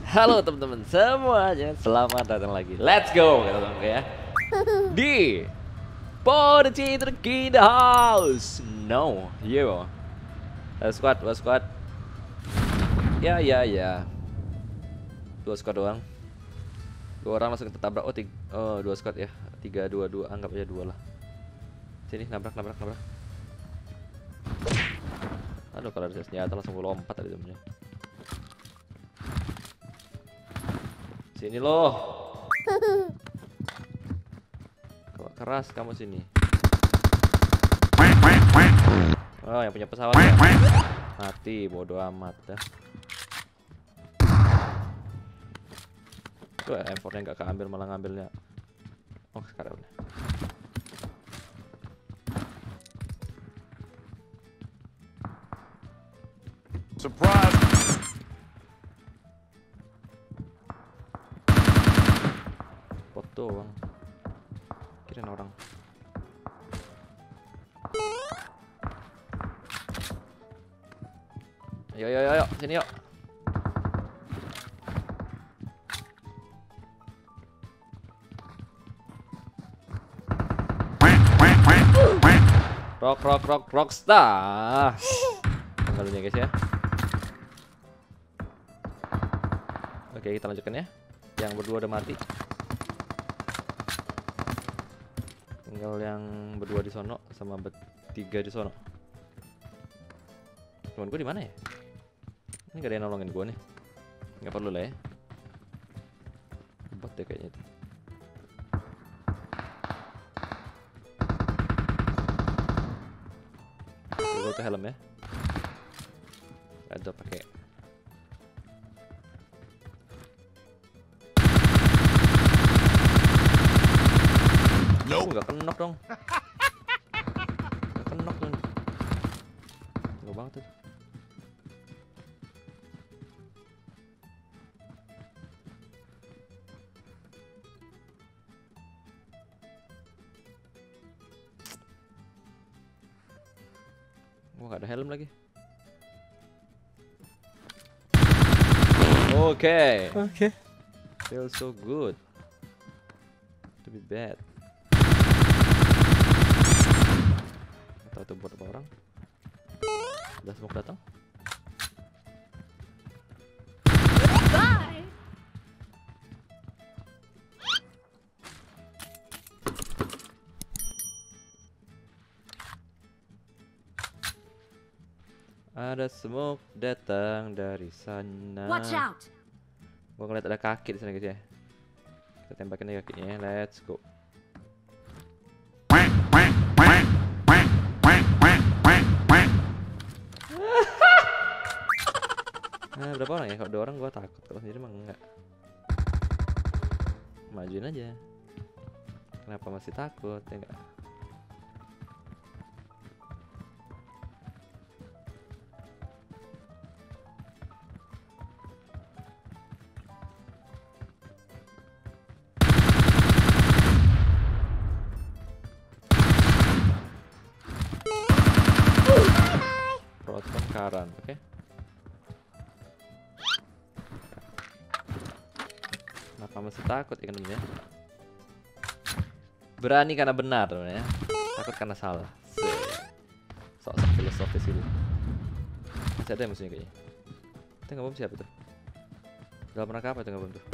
Halo teman-teman semuanya, selamat datang lagi. Let's go, kata teman ya. Di Podici Turki the house. No, yo. Squad. Ya. Dua squad doang. Dua orang langsung ketabrak. Dua squad ya. 3-2-2, anggap aja 2 lah. Sini, nabrak. Aduh, kalau ada senjata langsung lompat tadi temennya. Sini loh. Kok keras kamu sini. Oh, yang punya pesawat ya. Mati, bodoh amat dah. Tuh M4-nya nggak keambil, malah ngambilnya. Oh, sekarang udah. Surprise! Foto bang, kirain orang. Ayo, sini yuk. Rockstar. Tanggal dulu ya guys ya. Oke, kita lanjutkan ya. Yang berdua udah mati. Tinggal yang berdua di sono sama bertiga di sono. Temen gue di mana ya? Ini gak ada yang nolongin gue nih. Nggak perlu lah ya. Bot deh kayaknya itu. Gue ke helm ya. Ada pakai. Nggak kenok dong. Nggak kenok dong. Nggak banget tuh. Wah, nggak ada helm lagi. Oke. Feels so good to be bad. Atau buat apa orang? Udah smoke datang. Bye. Ada smoke datang dari sana. Watch out. Gua ngeliat ada kaki di sana guys ya. Kita tembakin aja kakinya. Let's go. Nah, berapa orang ya? Kalau 2 orang gua takut, kalau sendiri mah enggak. Majuin aja. Kenapa masih takut ya enggak? Proton Karan, oke? Kenapa masih takut ya temen ya? Berani karena benar temen ya. Takut karena salah. Sok-sok filosofis gitu. Masih ada yang musuhnya kayaknya. Itu ngebom siapa tuh? Dalam rangka apa itu ngebom tuh?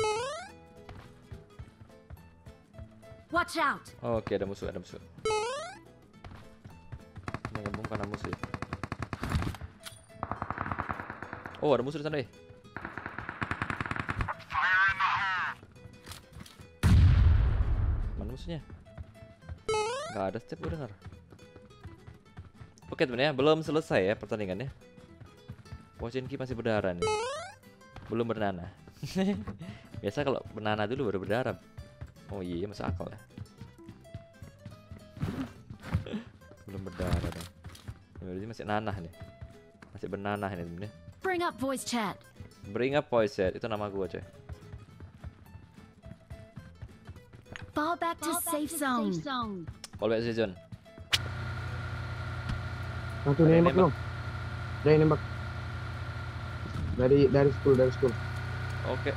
Watch out. Oke, ada musuh. Ini ngebom karena musuh ya. Oh, ada musuh di sana. Mana musuhnya? Gak ada step, gue dengar. Oke temen ya, belum selesai ya pertandingannya. Pochinki masih berdarah nih. Belum bernanah. Biasa kalau bernanah dulu baru berdarah. Oh iya, masuk akal ya. Belum berdarah dong. Ini masih nanah nih. Masih bernanah ini temen ya. Bring up voice chat. Bring up voice chat, itu nama gua coy. Fall back to safe zone. Fall back season. Satu nembak dong. Ada yang nembak. Dari school. Oke.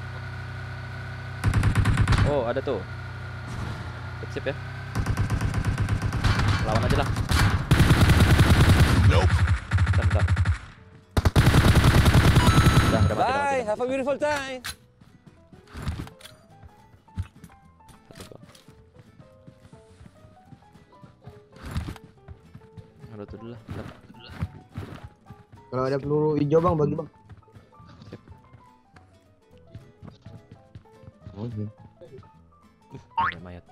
Oh, ada tuh. Sip ya. Lawan aja lah. Nope. Bentar. Udah mati, Bye, udah have a beautiful time. Satu bang. Ada tuh dulu lah. Bentar. Kalau ada peluru hijau bang, bagi bang. Sip. Oke. Ada mayat.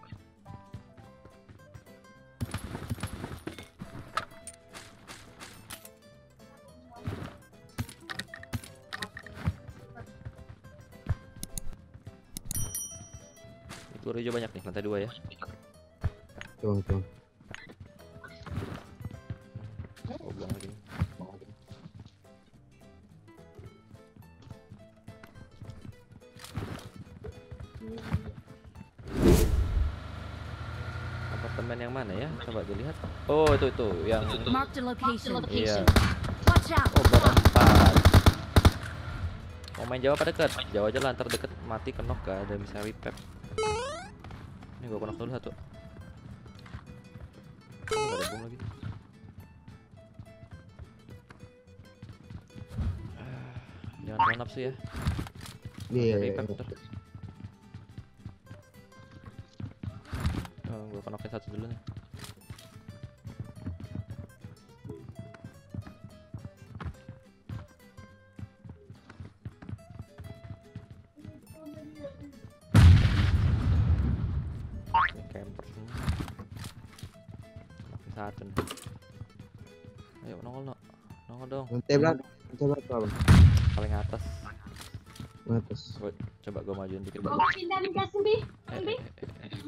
Peluru hijau banyak nih, lantai 2 ya. Tuh. Oh, buang lagi nih. Apartemen yang mana ya? Coba dilihat. Oh, itu yang Mark the location. iya. Watch out. Oh, berempat. Mau main Jawa apa dekat? Jawa aja lah, ntar deket mati kenok gak ada bisa repep. Ini gua kenok dulu satu. Oh, gak ada bom lagi. Jangan terlalu nafsu ya. Iya. Repep ntar. Oh, gua kenokin satu dulu nih. Ini camper semua. Kenokin satu nih. Ayo nongol no. Nongol dong. Lantai berapa? Lantai berapa bang? Paling atas. Atas. Coba gua majuin dikit bang. Eh.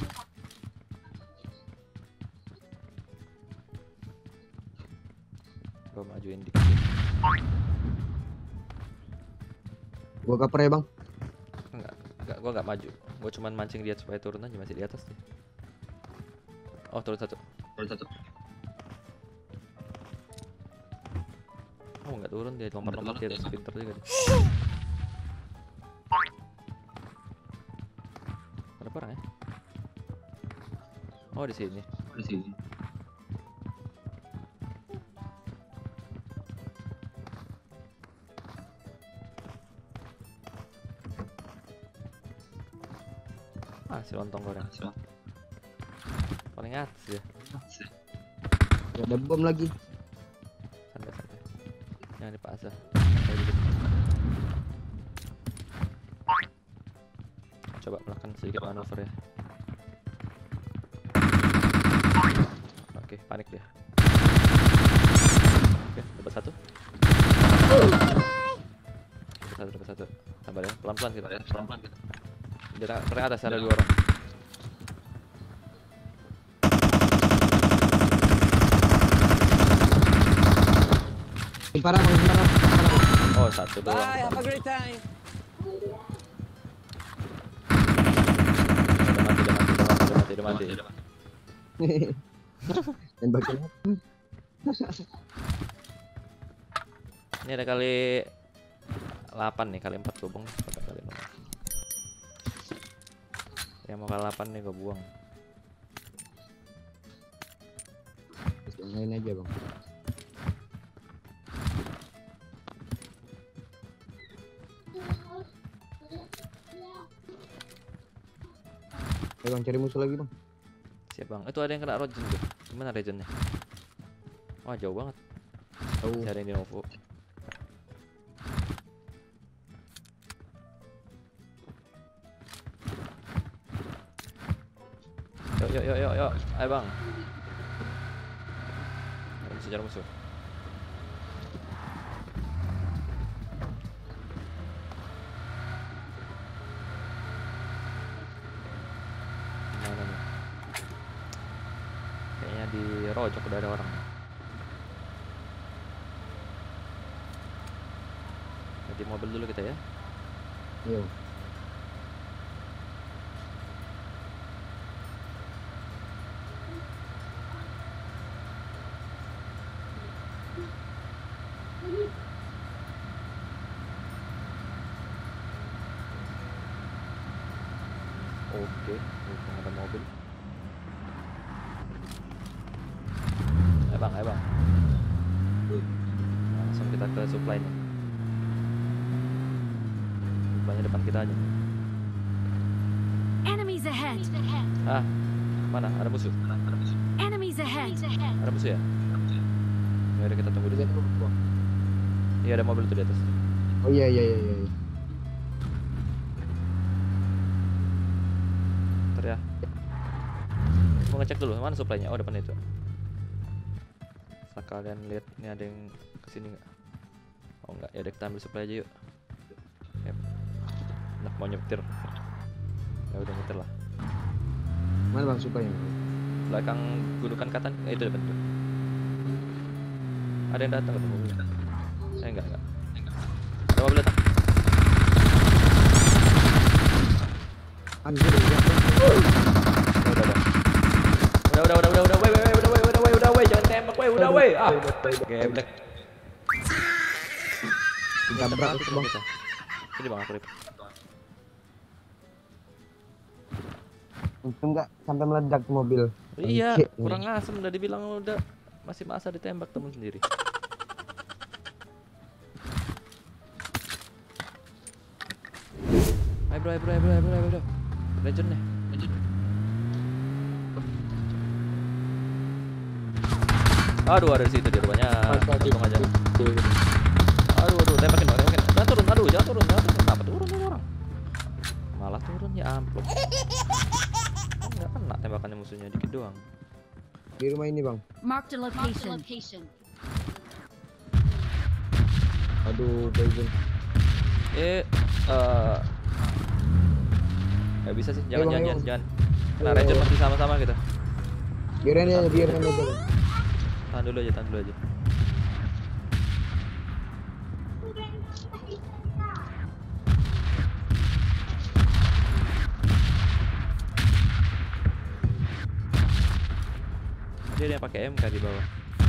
Gua majuin dikit. Gua cover ya bang. Enggak, gua enggak maju. Gua cuman mancing dia supaya turun aja, masih di atas nih. Oh, turun satu. Oh, enggak turun dia, lompat-lompat dia, terus pinter juga dia. Ada orang ya? Oh, di sini. Ah, si lontong goreng. Paling atas ya. Gak ada bom lagi. Santai. Jangan dipaksa. Santai dikit. Coba melakukan sedikit manuver ya. Oke, panik dia. Oke, dapat satu. Dapat satu. Sabar ya, pelan-pelan kita. Di atas ada 2 orang. Parah bang, parah. Oh, satu doang. Bye, have a great time. Udah mati. Dan bagian Ini ada kali 8 nih, kali 4 gue buang. Kali 6. Yang mau kali 8 nih gue buang. main aja bang. Ayo bang, cari musuh lagi bang. Siap bang. Itu ada yang kena regen tuh. Gimana regennya? Wah, jauh banget. Tahu. Masih ada yang di Novo. Yuk. Ayo bang. Ayo, bisa cari musuh. Mana nih? Kayaknya di Rojok udah ada orang. Ganti mobil dulu kita ya. Iya. Oke, mumpung ada mobil. Ayo bang. Langsung kita ke supply nih. Supply-nya depan kita aja. Enemies ahead. Ah, mana? Ada musuh? Enemies ahead. Ada musuh ya? Ya udah kita tunggu di sini. Iya ada mobil tuh di atas. Oh iya. Ntar ya. Mau ngecek dulu mana supply-nya. Oh depan itu. Kalian lihat ini ada yang kesini nggak? Oh nggak, ya udah kita ambil supply aja yuk. Yep. Nah mau nyetir. Ya udah nyetir lah. Mana bang supaya? Belakang gundukan katan, itu depan tuh. Ada yang datang ke mobil. Enggak. Ada mobil datang. Anjir ya. Udah, wey, jangan tembak, wey, udah, wey. Ah, geblek. Tabrak itu bang. Sini bang, aku rip. Untung nggak sampai meledak tuh mobil. Iya, Shit, kurang asem udah dibilang udah masih masa ditembak temen sendiri. Ayo bro. Legend nih. Aduh, ada di situ di rumahnya. Langsung aja. Aduh, tembakin. Jangan turun. Kenapa turun orang? Malah turun ya amplop. Oh, nggak kena tembakannya musuhnya dikit doang. Di rumah ini bang. Marked a location. Aduh, Bang. Nggak bisa sih, Bang. jangan. Nah, Ranger masih sama-sama kita. Biarin aja. Tahan dulu aja. Dia ada yang pakai MK di bawah.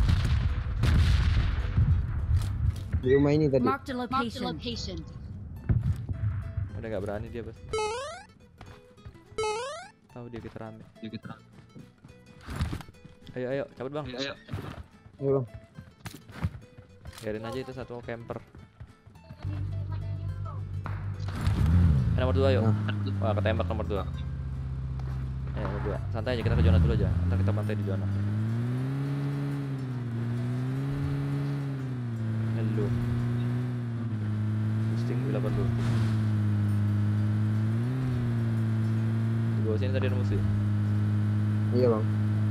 Di rumah ini tadi. Marked a location. Udah nggak berani dia, Bos. Tahu dia kita rame. Ayo, cabut bang. Ayo bang. Biarin aja itu satu camper. Nomor 2 yuk. Wah, ketembak nomor 2. Nomor 2. Santai aja, kita ke zona dulu aja. Ntar kita pantai di zona. Hello. Boosting bila perlu. Di bawah sini tadi ada musuh. Iya bang.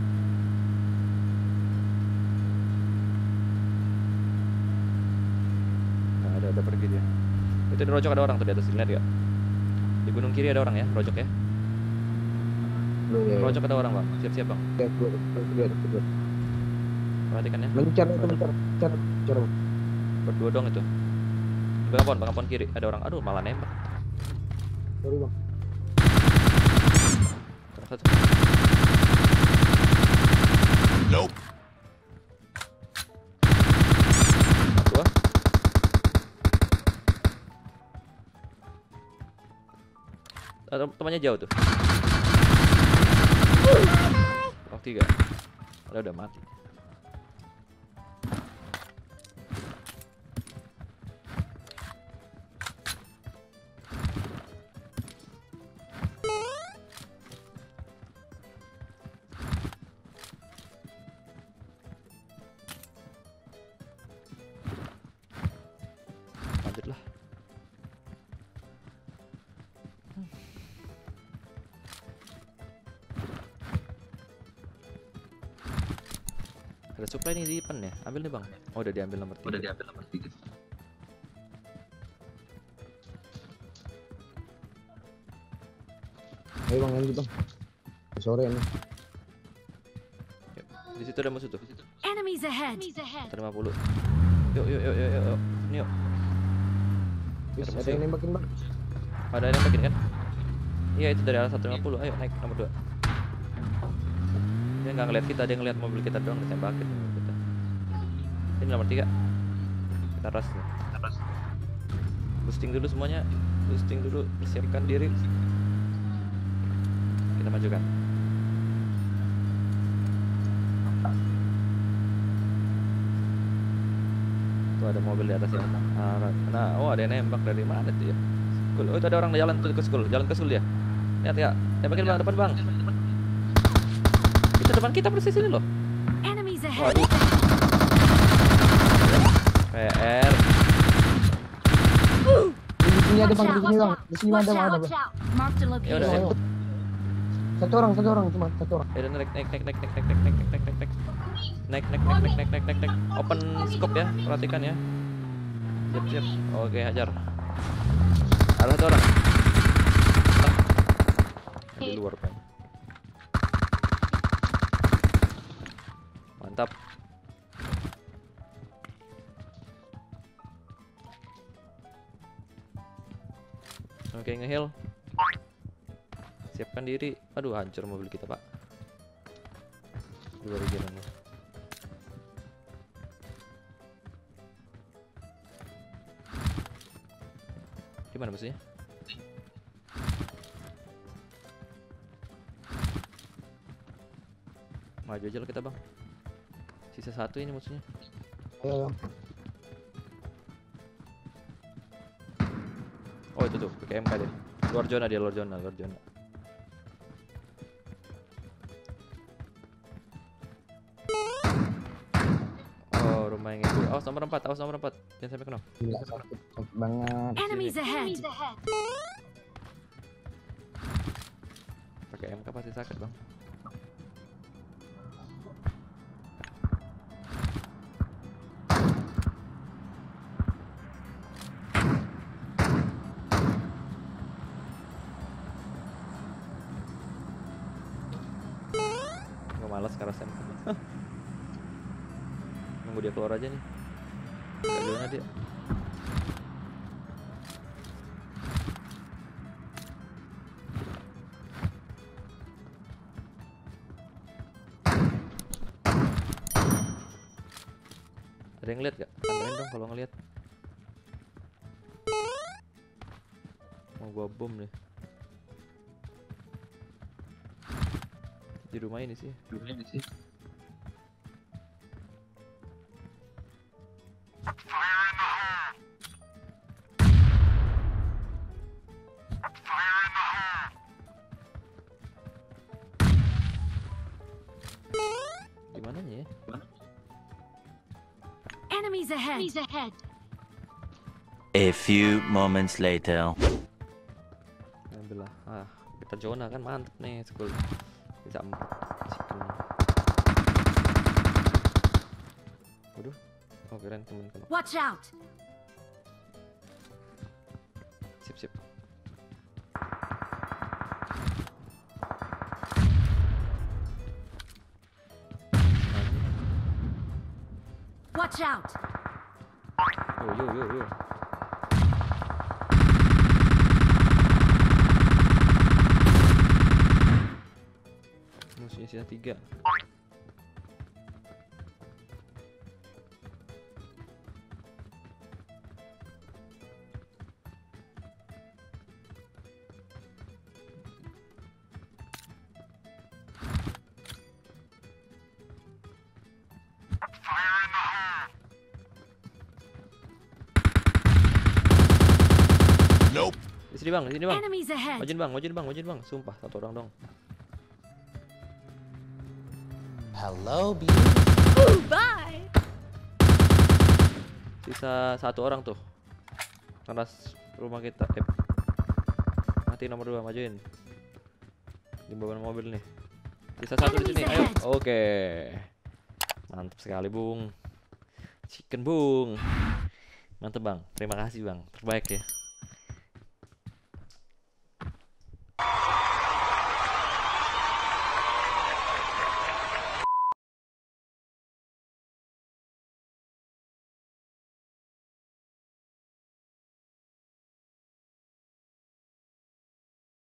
Ada pergi dia. Itu di rojok ada orang tuh di atas, lihat ya. Di gunung kiri ada orang ya, rojok ya. Rojok ada orang bang, siap-siap bang. Kedua. Perhatikan ya. Mencar. Berdua dong itu. Bang Apon kiri ada orang. Aduh malah nembak. Sorry bang. Satu. Nope. Dua. Temannya jauh tuh. Oh 3. Udah mati. Lanjutlah. Ada supply nih di depan ya. Ambil nih bang. Oh udah diambil nomor 3. Ayo bang, lanjut bang. Sore nih. Yuk. Di situ ada musuh tuh. Enemies ahead. 150. Yuk. Ini yuk. Terus ada yang nembakin bang. Ada yang nembakin kan? Iya itu dari arah 150. Ayo naik nomor 2. Dia nggak ngeliat kita, dia ngeliat mobil kita doang, ditembakin mobil kita. Ini nomor 3. Kita rush nih. Boosting dulu semuanya. Boosting dulu, persiapkan diri. kita majukan. Tuh ada mobil di atas ya. Nah, oh ada yang nembak dari mana tuh ya? School. Oh itu ada orang jalan tuh ke school, jalan ke school dia. Lihat ya, tembakin bang, depan bang. Itu depan kita persis ini loh. Enemies ahead. Waduh. PR. Di sini ada Watch bang, di out, sini bang. watch Di sini out, ada bang, ada watch bang. out. Marked a Ya udah, location. Ayo. Satu orang cuma satu orang. Ya udah naik. Naik. Open scope ya, perhatikan ya. Siap. Oke, hajar. Ada satu orang. Di luar pen. Mantap. Oke, ngeheal. Siapkan diri. Aduh, hancur mobil kita, Pak. Dua regionan nih. Gimana musuhnya? Maju aja lah kita, Bang. Sisa satu ini musuhnya. Ayo. Oh, itu tuh, pakai MK deh. Luar zona dia, luar zona. Oh, rumah yang itu. Awas nomor 4. Jangan sampai kena. Gila, sakit banget. Enemies ahead. Pakai MK pasti sakit, Bang. Gue malas sekarang MK. Nunggu dia keluar aja nih. Gak zona dia. Ada yang lihat gak? Tandain dong kalau ngeliat. Mau gua bom nih. Di rumah ini sih. Di mananya ya? Enemies ahead. A few moments later. Ambil lah. Kita zona kan mantep nih school. Bisa 4 chicken. Waduh. Oh keren temen-temen. Watch out. Sip. Watch out. Yo. Musuhnya sisa 3. Di sini bang. Enemies ahead. Majuin bang. Sumpah satu orang dong. Hello, B. Bye. Sisa satu orang tuh. Panas rumah kita. Mati nomor 2, majuin. Di bawah mobil nih. Sisa satu di sini. Ayo. Oke. Mantap sekali, Bung. Chicken, Bung. Mantap, Bang. Terima kasih, Bang. Terbaik ya.